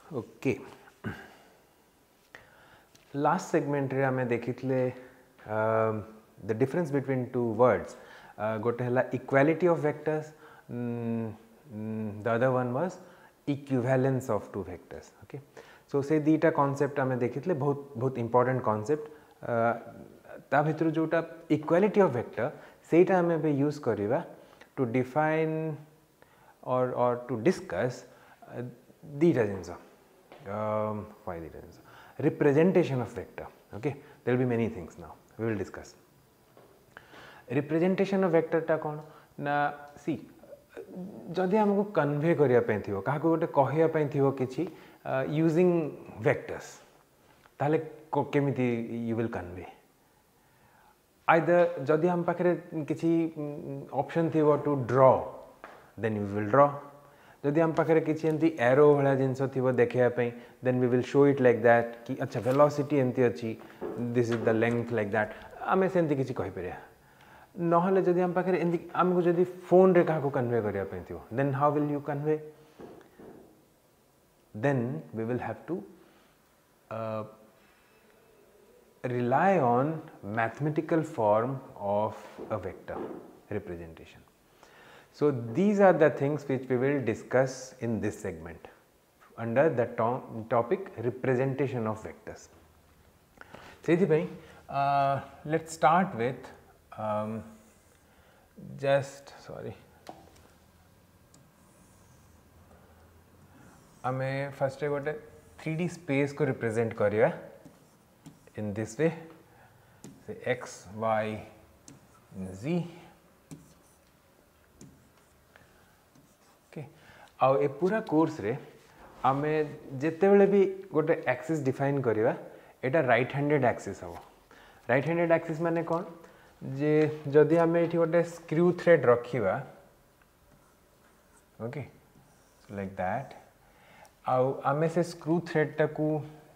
Okay last segment रे आमे देखितले the difference between two words गोटे हला equality of vectors the other one was equivalence of two vectors okay so से दीटा कांसेप्ट आमे देखितले बहुत बहुत इंपोर्टेंट कांसेप्ट ता भितर जोटा इक्वालिटी ऑफ वेक्टर सेटा आमे बे यूज करिवा to define or to discuss data जिनस why data जिनस representation of vector okay there will be many things now we will discuss representation of vector टा कौन ना सी जदि हमको कन्वे करिया पई थिवो काहा को गोटे कहिया पई थिवो किछि यूजिंग वेक्टर्स ताले केमिति यू विल कन्वे आइदर जदि हम पाखरे किछि ऑप्शन थिवो to draw then we will draw जदि हम पाखरे किछि एंती एरो भला जिंस थिवो देखिया पई then we will show it like that कि अच्छा velocity एंती अछि this is the length like that आमे सेंती किछि कहि परिया नहले जदि हम पाखरे एंती हमको जदि फोन रे का को कन्वे करिया पई थिवो then how will you convey then we will have to rely on mathematical form of a vector representation. So these are the things which we will discuss in this segment under the topic representation of vectors. Let's start with आमे first गोटे 3D space को represent करिया in this way say x y z आउ ए पूरा course रे आमे जेते बेले भी गोटे एक्सिस डिफाइन करिवा एटा राइट हैंडेड एक्सिस हो राइट हैंडेड एक्सिस माने कोन जे जदि आमे एठी गोटे स्क्रू थ्रेड रखिवा ओके सो लाइक दैट आउ आमे से स्क्रू थ्रेड टाकू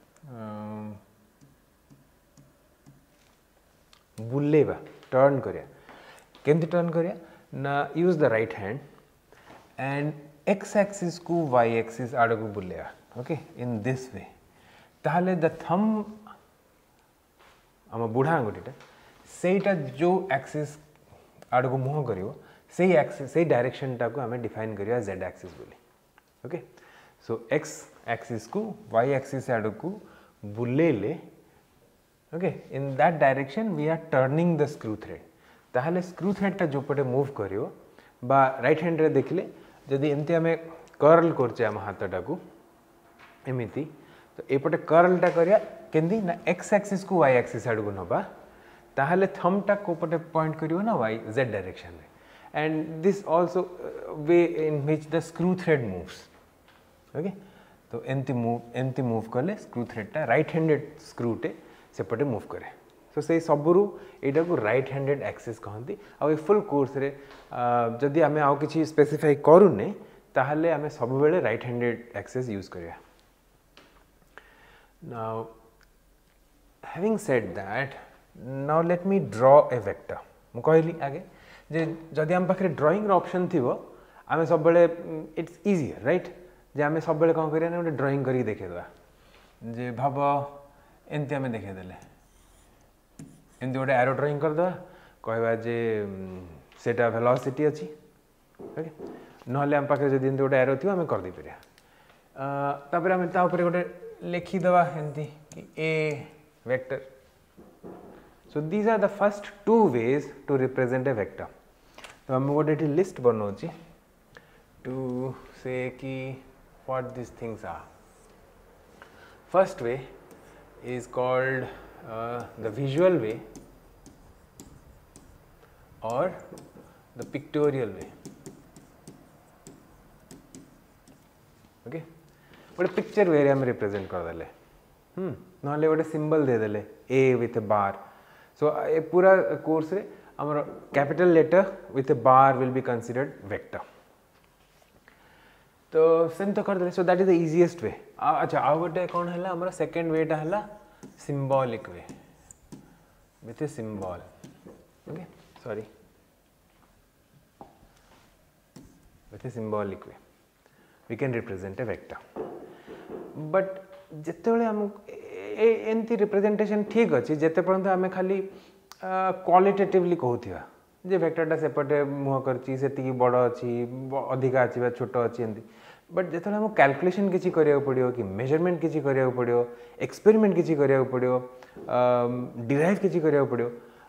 बुलेवा टर्न करिया केमति टर्न करिया ना use the right hand and x axis को y axis आड़ को बुलेगा ओके इन दिस वे ताहले द थम आम बुढ़ा आंगुठीटा सेटा जो एक्सिस आड़ को मुह करिवो सेही एक्सिस सेही डायरेक्शन टा को आमे डिफाइन करिया z एक्सिस बोली ओके सो x एक्सिस को y एक्सिस आड़ को बुलेले okay in that direction we are turning the screw thread ताहले स्क्रू थ्रेड टा जो पटे मूव करिवो बा राइट हैंड रे देखले जदि एमती आमे कर्ल करचे आम हाथटा को एमिति तो एपटे कर्ल टा करिया केंदी ना x एक्सिस को y एक्सिस आड़ को नबा ताहले थंब टा को पटे पॉइंट करियो ना y z डायरेक्शन रे and this also way in which the screw thread moves okay तो एमती मूव करले स्क्रू थ्रेड टा राइट हैंडेड स्क्रू टे सेपटे मूव करे सो से सबुरु एटा को राइट हैंडेड एक्सिस कहंती आ ए फुल कोर्स रे जदि आमे आउ किछि स्पेसिफाई करूने ताहले आमे सब बेले राइट हैंडेड एक्सिस यूज करिया now having said that now let me draw a vector मु कहली आगे जे जदि हम पाखरे ड्राइंग रो ऑप्शन थिवो आमे सब बेले इट्स इजियर राइट जे आमे सब बेले कोन करिया ने ड्राइंग करी देखे दवा जे भाबो एंती आमे देखे देले एमती गोटे एरो ड्राइंग कर दवा कहवा जे सेटा वेलोसिटी अछि ओके नहले हम पाखे जदि एमती गोटे एरो थिबा हम कर दे परिया तापर हम ता ऊपर गोटे लिखि दवा एमती कि a vector so these are the first two ways to represent a vector तो हम गोटे लिस्ट बनौछि टू से कि what this things are first way is called the visual way or the pictorial way okay what a picture way हम represent कर देले नहले गोटे सिंबल दे देले a with a bar so ए पूरा कोर्स रे हमर capital letter with a bar will be considered vector तो सेम तो कर देले so that is the easiest way अच्छा आ गोटे कोन हला हमरा सेकंड वे टा हला symbolic way with a symbol okay sorry with a symbolic way we can represent a vector but जितेबाला आम एमती रिप्रेजेंटेशन ठीक अच्छे जिते पर्यंत आम खाली क्वालिटेटिवली कहूथिबा जे वेक्टरटा सेपटे मुह करची सेति बड़ अच्छी अधिका अच्छी छोट अच्छी एमती बट जो आम कैलकुलेशन किसी करिया पड़ो कि मेजरमेंट किसी करिया पड़ो एक्सपेरिमेंट किसी करिया पड़ो डिराइव किसी करिया पड़ो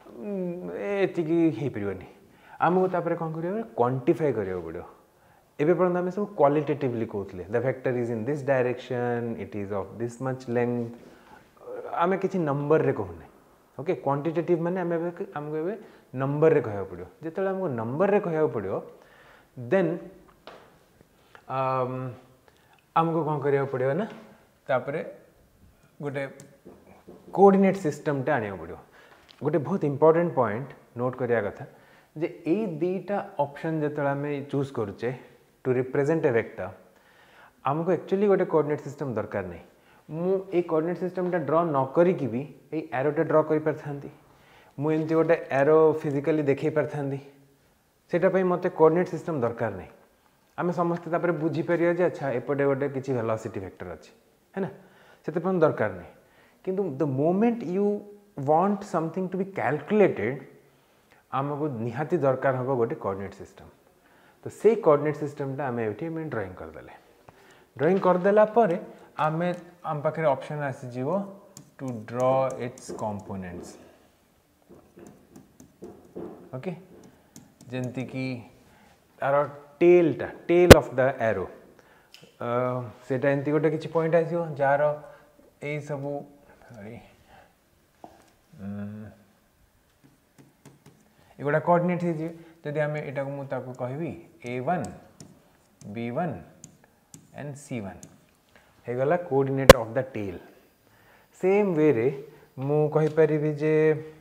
एति पारनी आमको तापर कौन करिया क्वांटिफाई करिया पड़ो एबे पर्यंत आम सब क्वालिटेटिवली कहते the vector is in this direction it is of this much length आम किसी नंबर रे कहूने ओके क्वांटिटेटिव माने आमको एबे नंबर रे कहया पड़ो जेतले हमको नंबर रे कहया पड़ो देन आमको कौन करिया पड़ो ना तापर गोटे कोऑर्डिनेट सिस्टम टा आनिया पड़ो गोटे बहुत इंपोर्टेंट पॉइंट नोट करिया कथा जे ए दीटा ऑप्शन जेतले आम चूज करूचे टू रिप्रेजेंट ए वेक्टर आमको एक्चुअली गोटे कोऑर्डिनेट सिस्टम दरकार नहीं मु ए कोऑर्डिनेट सिस्टम टा ड्रॉ न करिकि भी ए एरोटा ड्रॉ करि परथांती मु एमती गोटे एरो फिजिकली देखै परथांती सेटा पई मते कोऑर्डिनेट सिस्टम दरकार नहीं आम समस्त तापर बुझी परिया जे अच्छा एपटे गोटे किछि वेलोसिटी वेक्टर अछि है ना सेते पण दरकार नहीं किंतु the moment you want something to be calculated आमको निहाती दरकार हम गोटे कोऑर्डिनेट सिस्टम तो से कोऑर्डिनेट सिस्टम टा आम एठी में ड्राइंग करदेला पर आम पाखे ऑप्शन आसीज to draw its components okay जेंति कि तार टेल ऑफ द एरो सेटा एंती गोटे किछि पॉइंट आसीओ जार ए सबु सॉरी एगोटा कोऑर्डिनेट है जदि आम एटा को ताको कहबी a1 b1 एंड c1 हे गला coordinate of the tail same way रे मु कहि परिबी जे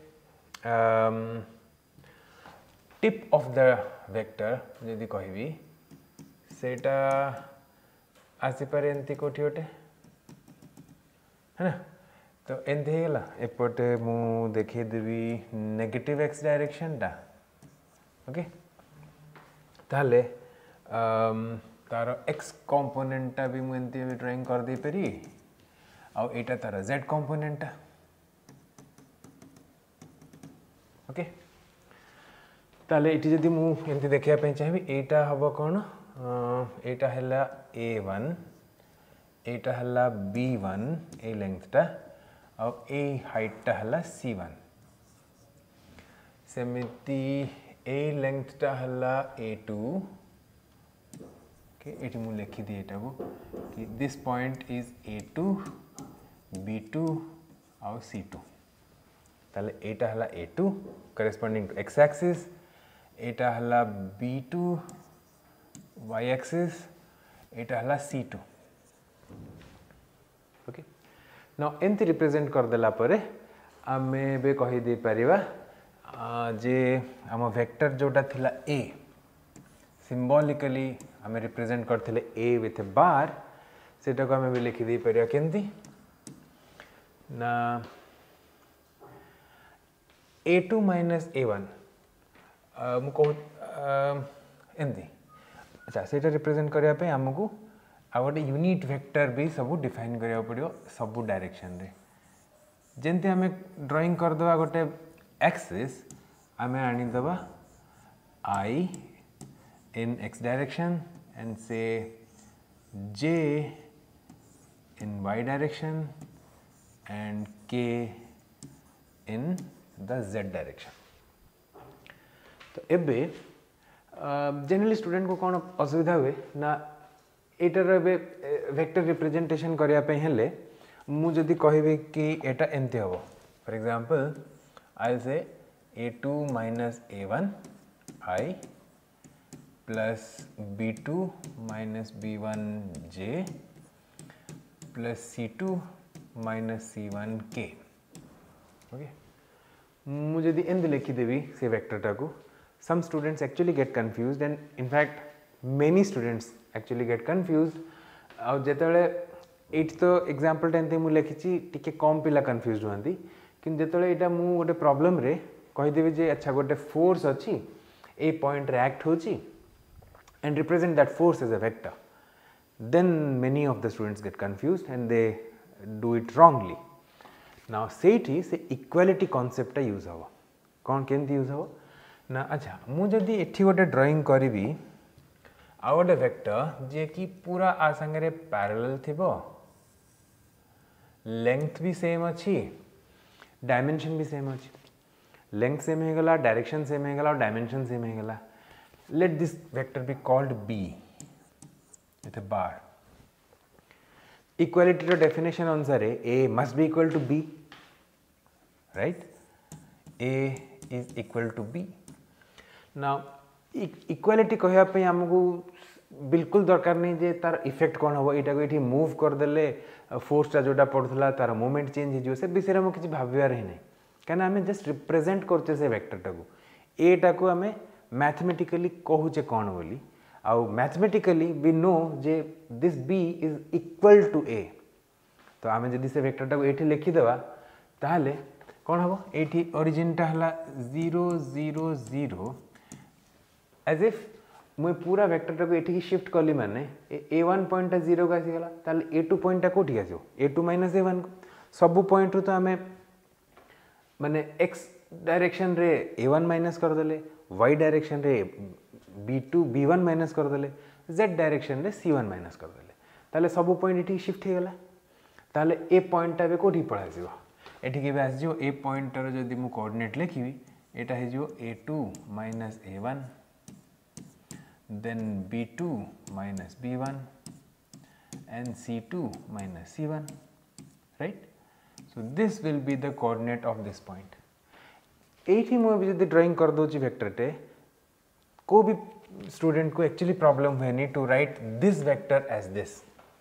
टिप ऑफ द वेक्टर जदि कहबी सेटा आसी पारे एंती कोठी ओटे है ना तो एंती हे गला एपटे मु देखि देबी नेगेटिव एक्स डायरेक्शन टा ओके ताले तार एक्स कंपोनेंट टा भी मु एंती ड्राइंग कर दे परी आ एटा तार जेड कंपोनेंट टा ओके ताले इटी जदि मु एंती देखिया पे चाहिबी एटा हबो कोन एटा हला a1 एटा हला b1 ए लेंथ टा और ए हाइट टा हला c1 सेमिति ए लेंथ टा हला a2 ओके एटी मु लिखि दे एटा को कि this point is a2 b2 और c2 ताले एटा हला a2 corresponding to x axis एटा हला b2 y एक्सिस एटा हला c2 ओके नाउ एंती रिप्रेजेंट कर देला परे आमे बे कहि दे परिबा जे आम वेक्टर जोटा थिला a सिंबॉलिकली आमे रिप्रेजेंट करथिले a विथ ए बार सेटा को आमे भी लिखि दे परिया केंती ना a2 माइनस a1 मु कहू एंती अच्छा सेटा रिप्रेजेंट करिया पे हमकु आ गोटे यूनिट वेक्टर भी सब डिफाइन करिया पड़ियो सब डायरेक्शन रे जेंती हमें ड्राइंग कर दवा गोटे एक्सिस आमे आनी दवा I in x direction and say j in y direction and k in the z direction तो एबे जनरली स्टूडेंट को कौन असुविधा हुए ना एटार एबे वेक्टर रिप्रेजेंटेशन करिया पे हेले मु जदी कहबे कि एटा एंते हबो फॉर एग्जांपल आई से a2 minus a1 I plus b2 minus b1 j plus c2 minus c1 k okay मु जदी एंद लिखि देबी से वेक्टर टा को some students actually get confused and in fact many students actually get confused आ जेतले एट तो एग्जांपल टेंते मु लिखिची टिके कम पिला कंफ्यूज्ड होंदी किन जेतले एटा मु गोटे प्रॉब्लम रे कहि देबी जे अच्छा गोटे फोर्स अछि ए पॉइंट रे एक्ट होची and represent that force as a vector then many of the students get confused and they do it wrongly. Now सेठी से इक्वालिटी कॉन्सेप्ट यूज हम कौन केमती यूज हम ना अच्छा मुझे एठी गोटे ड्राइंग करी आउ गोटे वेक्टर जे कि पूरा आ संगे पैरेलल थिबो लेंथ भी सेम अच्छी डायमेंशन भी सेम अच्छी लेंथ सेम हो गला डायरेक्शन सेम हो गला और डायमेंशन सेम हो गला let this vector be called b with a bar equality रो डेफिनेशन अनुसार a must be equal to b right a is equal to b now equality कहया पे हमको बिल्कुल दरकार नहीं जे तार इफेक्ट कौन हम यहाँ को ये मूव करदे फोर्सटा जोटा पड़ूला तार मूवमेंट चेंज हो विषय में किसी भावार ही नहीं कहीं आम जस्ट रिप्रेजेंट करचे से वेक्टरटा को एटा को आम मैथमेटिकली कहूचे कौन बोली आउ मैथमेटिकली वी नो जे this b is equal to a तो आम जदि से वेक्टरटा को ये लिखिदेवा ताहले कौन हम ये ओरिजिनटा है 0 0 0 एज इफ मुझे पूरा वेक्टरटा को ये शिफ्ट कली माने a1 पॉइंट 0 को आसीगला ताहले a2 पॉइंट कौटी आसो a2 माइनस a1 सब पॉइंट तो आम माने x डायरेक्शन रे a1 माइनस करदे y डायरेक्शन रे b1 माइनस करदे z डायरेक्शन रे c1 माइनस करदे ताले सब पॉइंट ये शिफ्ट हो गला ताले ए पॉइंटटा बे कोठी पळा जिवो एठी के बे आस जिवो ए पॉइंटर जदि मु कोऑर्डिनेट लिखिबी एटा हे जिवो a2 minus a1 then b2 minus b1 and c2 minus c1 right so this will be the coordinate of this point एठी मु अभी जदि ड्राइंग कर दोची वेक्टर टे को भी स्टूडेंट को एक्चुअली प्रॉब्लम है नहीं to write this vector as this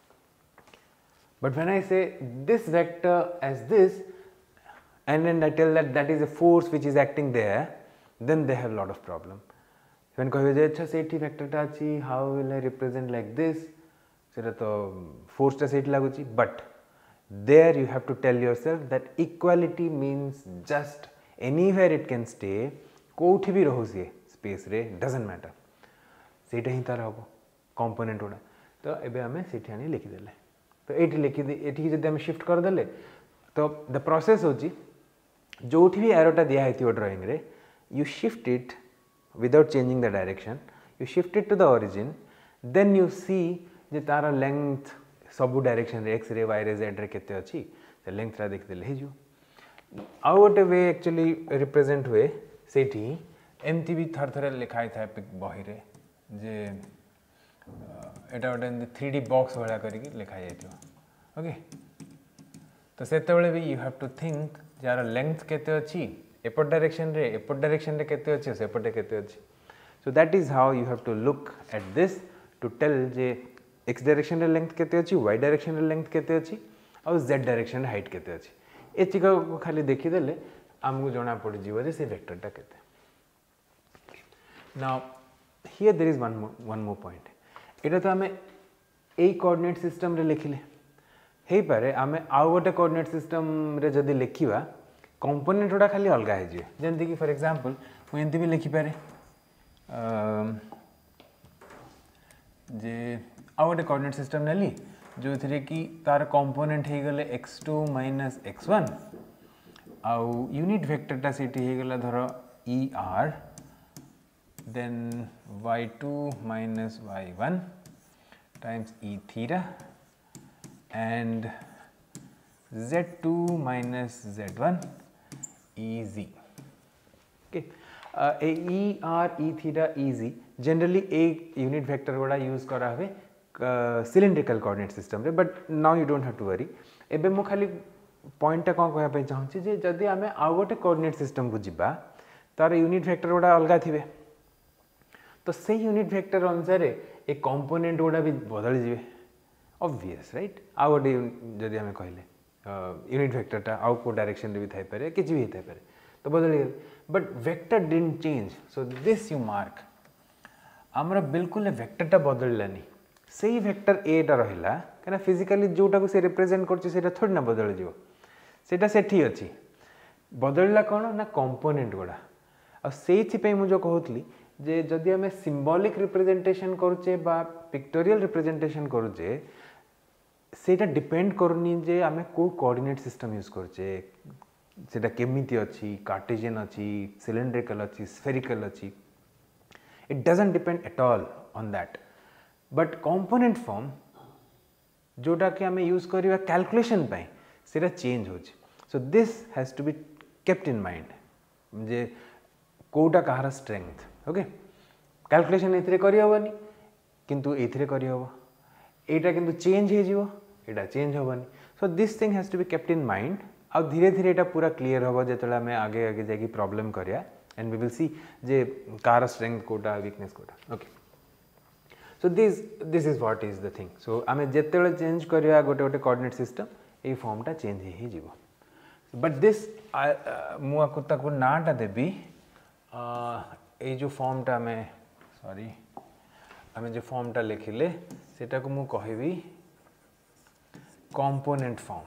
but when I say this vector as this and then I tell that that is a force which is acting there then they have a lot of problem when कहे जे अच्छा सेठी वेक्टरटा अछि how will I represent like this सेटा तो फोर्सटा सेठी लागुची but there you have to tell yourself that equality means just anywhere it can stay कोठी भी रहो से space रे doesn't matter सेटा ही तार हबो कंपोनेंट उडा तो एबे हमें सेठी आनी लिखि देले तो ये लिखि ये जब आम शिफ्ट करदे तो द प्रोसेस होची जो भी एरोटा दिया है ड्राइंग रे you shift it without changing the direction you shift it to the origin then you see जे तार लेंथ सबू डायरेक्शन रे एक्स रे वाई रे जेड रे केते अछि से लेंथ रा देखदेले हे जो आउ गोटे वे एक्चुअली रिप्रेजेंट हुए सेठी एमती भी थर थर लिखाई था बही रे जे एटा गोटे 3D बॉक्स भाया करके लिखा जाइथियो ओके तो सेते बेले भी यू हैव टू थिंक जार लेंथ केते अछि एपट डायरेक्शन रे केते अछि सेपटे केते अछि so that is how you have to look at this to tell जे x डायरेक्शन रे लेंथ केते अछि y डायरेक्शन रे लेंथ केते अछि और z डायरेक्शन रे हाइट केते अछि एचिक को खाली देखि देले हमहु जणा पड़ जीव जे से वेक्टरटा केते now here there is one more point एटा तो आम यही कोऑर्डिनेट सिस्टम रे लिखिले हे पारे आम आउ गोटे कोऑर्डिनेट सिस्टम रे जदि लिखिबा कंपोनेंट गुडा खाली अलग है जे जेंति कि फॉर एग्जांपल मु एंति भी लिखि पारे जे आउ गोटे कोऑर्डिनेट सिस्टम नेली जो थरे कि तार कंपोनेंट हे गले x2 माइनस x1 आउ यूनिट वेक्टरटा सिटी हे गला धरो er then y2 minus y1 times e theta and z2 minus z1 ez okay e theta ez generally एक यूनिट वेक्टर गुड़ा यूज करा हुए सिलिंड्रिकल कोऑर्डिनेट सिस्टम रे but now you don't have to worry एबे मु खाली पॉइंटटा कोन कहया पे चाहूची जे जदी हमें आउ गोटे कोऑर्डिनेट सिस्टम को जिबा तार यूनिट वेक्टर गुड़ा अलगा थिबे तो से यूनिट वेक्टर अनुसार एक कंपोनेंट गुड़ा भी बदल जाए ऑब्वियस राइट आउ गोटे जदि आम कहले यूनिट वेक्टरटा आउ को डायरेक्शन रे भी थाई पारे किछि भी थाई पारे तो बदल गए but vector didn't change so this you mark हमरा बिल्कुल वेक्टरटा बदललानी सही वेक्टर एटा रहिला कना फिजिकली जोटा को से रिप्रेजेंट करछि सेटा थोड़ी ना बदल जिवो सेटा सेठी अछि बदलला कोन ना कंपोनेंट गुड़ा आ सेथि पे मु जो कहउतली जे जदि आम सिंबॉलिक रिप्रेजेंटेशन करुचे बा पिक्टोरियल रिप्रेजेंटेशन करुचे सेटा डिपेंड करनी जे आम को कोऑर्डिनेट सिस्टम यूज करुचे सेटा केमिति अच्छी कार्टेशियन अच्छी सिलिंड्रिकल अच्छी स्फेरिकल अच्छी it doesn't depend at all on that but component form जोटा कि आम यूज करवा कैलकुलेशन पाई सेटा चेंज हो so this has to be kept in mind जे कोटा कहार स्ट्रेंथ ओके कैलकुलेशन एथिरे करि हबनी किंतु एथिरे करि हबो एटा किंतु चेंज हे जिवो एटा चेंज हबनी so this thing has to be kept in mind आ धीरे धीरे एटा पूरा क्लियर हबो जेतला हमें आगे आगे जाकी प्रॉब्लम करिया एंड वी विल सी जे कार स्ट्रेंथ कोटा वीकनेस कोटा okay so this is what is the thing so आम जिते चेंज करिया गोटे गोटे कोऑर्डिनेट सिस्टम ये फॉर्मटा चेंज ही जीवो बट दिस मुझे नाटा देवी ये जो फॉर्मटा में सॉरी आम जो फॉर्मटा लिखिले सेटा को मु कहबी कंपोनेंट फॉर्म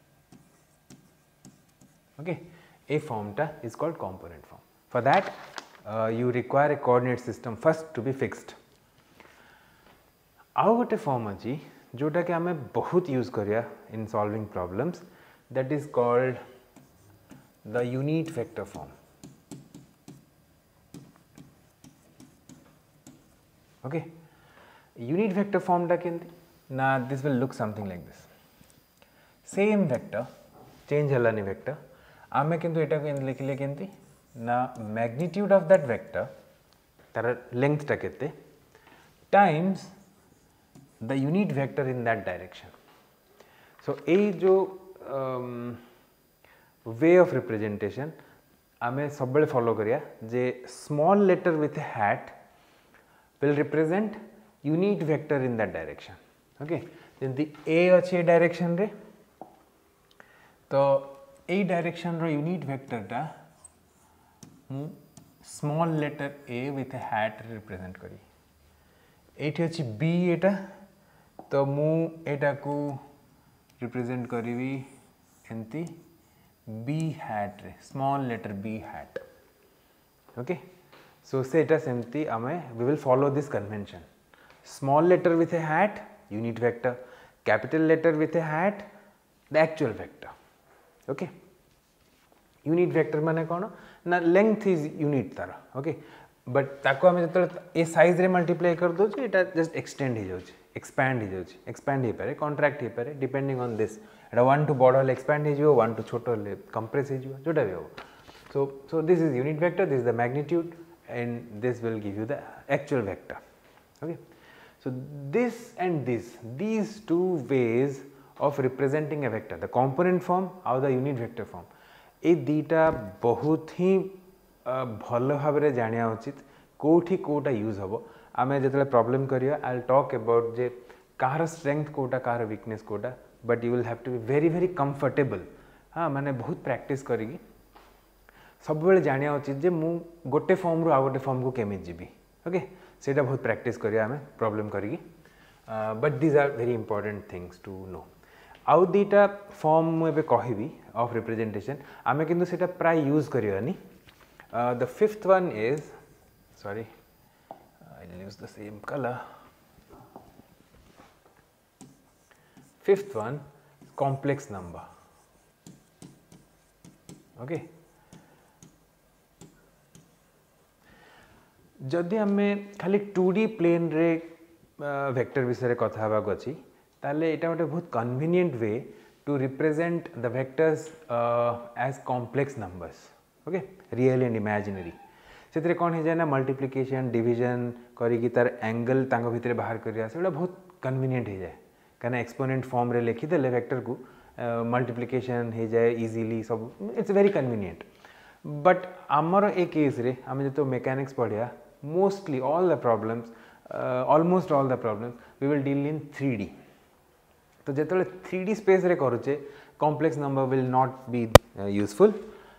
ओके ए फॉर्मटा is called component form for that you require a coordinate system first to be fixed आउ गोटे फॉर्म अच्छी जोटा कि आम बहुत यूज करिया in solving problems that is called the unit vector form okay unit vector form ना this will look something like this same vector change हलानी वेक्टर आमे किंतु एटा को लिखले केंती ना मैग्नीट्यूड ऑफ दैट वेक्टर तार लेंथ टा केते times the unit vector in that direction so a जो वे ऑफ रिप्रेजेंटेशन आमे सब बेले फॉलो करिया जे small letter with a hat will represent unit vector in that direction okay जंती a अच्छे डायरेक्शन रे तो a डायरेक्शन रो यूनिट वेक्टर टा small letter a with a hat represent करी एठी अछि b एटा तो मु एटा को रिप्रेजेंट करिवि एंती b हैट रे small letter b hat okay so सेटा सेमती आमे we will follow this convention small letter with a hat unit vector capital letter with a hat the actual vector okay unit vector माने कोन ना length is unit तार okay but ताको आमे जतले ए size रे multiply कर दो जे एटा जस्ट एक्सटेंड हे जाउची expand हे पारे कॉन्ट्रैक्ट हे पारे depending on this Etah 1 to बड़ होले एक्सपैंड हे जिवो 1 टू छोट होले कंप्रेस हे जिवो जोटा भी हो so this is unit vector this is the magnitude and this will give you the actual vector okay so this and these two ways of representing a vector the component form or the unit vector form ए दीटा बहुत ही भल भाव रे जानिया उचित कोठी Kota use हबो आमे जतले प्रॉब्लम करिया आई विल टॉक अबाउट जे कार स्ट्रेंथ कोटा कार वीकनेस कोटा but you will have to be very comfortable हाँ माने बहुत प्रैक्टिस करिगी सब बेले जानिया उचित जे मु गोटे फॉर्म रो आ गोटे फॉर्म को केमे जीबी ओके सेटा बहुत प्रैक्टिस करिया हमें प्रॉब्लम करिगी but these are very important things to know आउ दीटा फॉर्म मु एबे कहिबी ऑफ रिप्रेजेंटेशन आमे किंतु सेटा प्राय यूज करियानी the fifth one is sorry I will use the same colour fifth one complex number okay जदि आम खाली 2D प्लेन रे वेक्टर विषय कथा हबाक अछि ताले एटा गोटे बहुत convenient way to represent the vectors as complex numbers okay real and imaginary से कौन हो जाए ना मल्टीप्लिकेशन डिवीजन करी तार एंगल तांको भितर बाहर करिया सेटा बहुत कन्वीनियंट हो जाए कहीं एक्सपोनेंट फॉर्म रे लिखिदेले वेक्टर को मल्टीप्लिकेशन हो जाए इजीली सब इट्स वेरी कन्वीनियंट बट आमर ए केस रे आम जो मेकानिक्स पढ़िया mostly all the problems almost all the problems we will deal in 3D तो जेतले 3D space रे करूचे complex number will not be useful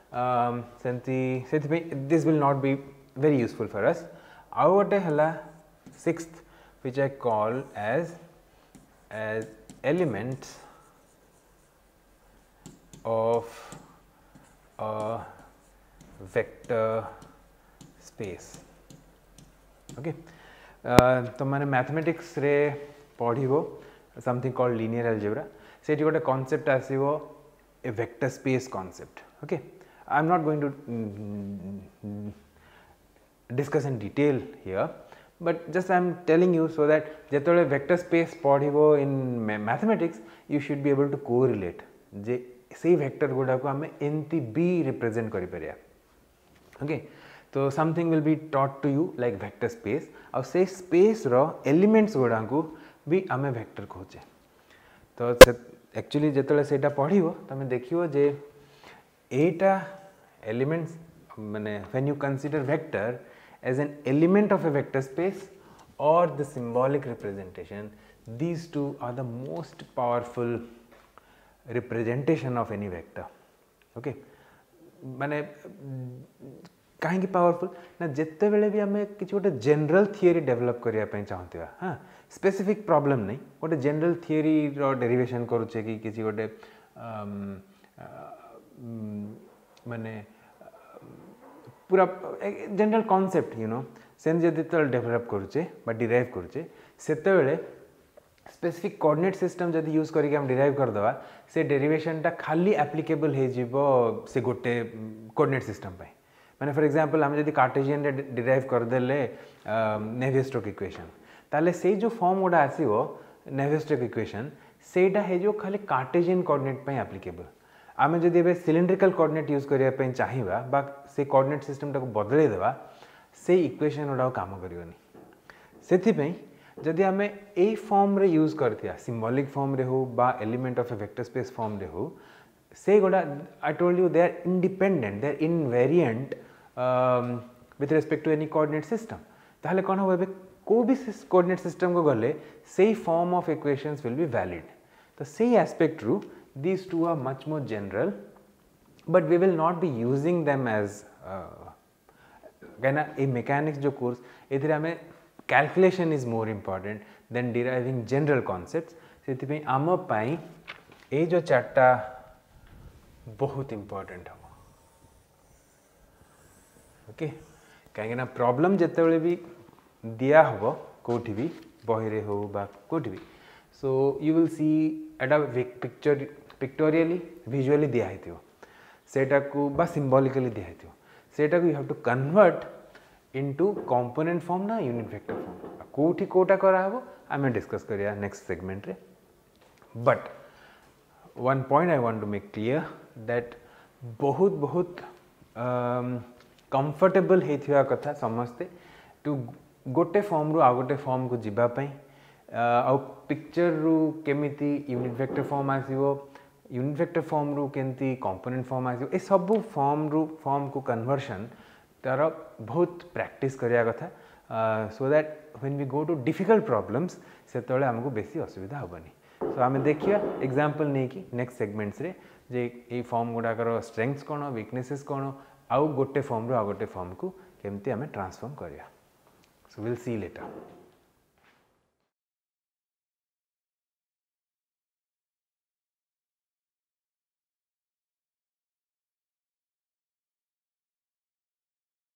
this will not be very useful for us आउ गोटे हला sixth which I call as elements of a vector space okay तो माने mathematics रे पढ़िबो समथिंग कॉल्ड लीनियर अलजेब्रा से गोटे कॉन्सेप्ट आसीबो a vector space concept okay I am not going to discuss in detail here but just I am telling you so that जेतोले vector space पढ़िबो in mathematics you should be able to correlate जे से vector गुडा को हमें एंती b represent करि परिया okay तो something will be taught to you like vector space और से space रो elements गुडा को भी हमें vector कहचे तो एक्चुअली जेतोले सेटा पढ़िबो तमे देखियो जे एटा elements माने when you consider vector as an element of a vector space or the symbolic representation, these two are the most powerful representation of any vector. Okay, माने कहीं की powerful ना जितने बेले भी हमें किसी कोटे general theory develop करिया पे चाहते हैं हाँ specific problem नहीं कोटे general theory रो derivation करो चे कि किसी कोटे माने पूरा जनरल कॉन्सेप्ट यू नो सेन जदि तो डेवलप करूचे बा डिराइव करूचे सेते बेले स्पेसिफिक कोऑर्डिनेट सिस्टम जदि यूज करके हम डिराइव कर दवा से डेरिवेशन ता खाली एप्लीकेबल हे जीवो से गोटे कोऑर्डिनेट सिस्टम पे माने फॉर एग्जांपल हम जदि कार्टेशियन रे डिराइव कर देले नेवियर-स्टोक्स इक्वेशन ताले से जो फॉर्म ओडा आसीबो नेवियर-स्टोक्स इक्वेशन सेटा हे जो खाली कार्टेशियन कोऑर्डिनेट पे एप्लीकेबल आमे जदि बे सिलिंड्रिकल कोऑर्डिनेट यूज करिया पे चाहिबा बा से कोऑर्डिनेट सिस्टम टाको बदले देबा से इक्वेशन ओडा काम करियोनी सेथि पे जदि आमे ए फॉर्म रे यूज करथिया सिंबॉलिक फॉर्म रे हो बा element of a vector space form रे हो से गोडा I told you they are independent they are invariant with respect to any coordinate system ताले कोन होबे को भी कोऑर्डिनेट सिस्टम को गले से form of equations will be valid तो से एस्पेक्ट रू these two are much more general but we will not be using them as कहना a mechanics जो course इधर हमें calculation is more important than deriving general concepts सेति पे आम पाई ए जो चार्टा बहुत important हो ओके कहीं ना प्रॉब्लम जिते बेले भी दिया हो कोठी भी बही रे हो बा कोठी भी so you will see at a picture pictorially visually दिया है सेटा को बा symbolically दिया है सेटा को you have to convert into component form ना unit vector form कोठी कोटा करा हो हमें डिस्कस करिया नेक्स्ट सेगमेंट रे but one point I want to make clear that बहुत बहुत comfortable हेथिया कथा समझते to गोटे फॉर्म रू आ गोटे फॉर्म को जिबा पई आ पिक्चर रू केमिति यूनिट वेक्टर फॉर्म आसीबो यूनिट वेक्टर फॉर्म रू केंती कंपोनेंट फॉर्म आसीबो ए सब फॉर्म को कन्वर्शन तार बहुत प्रैक्टिस करिया कथा so that when we go to difficult problems सेतले हमको बेसी असुविधा होबनी सो आमे देखिया एग्जांपल नै कि नेक्स्ट सेगमेंट्स रे जे ए फॉर्म गुडा कर स्ट्रेंथ्स कोन वीकनेसेस कोन आउ गोटे फॉर्म रू आ गोटे फॉर्म को केमती हमें ट्रांसफॉर्म करिया सो विल सी लेटर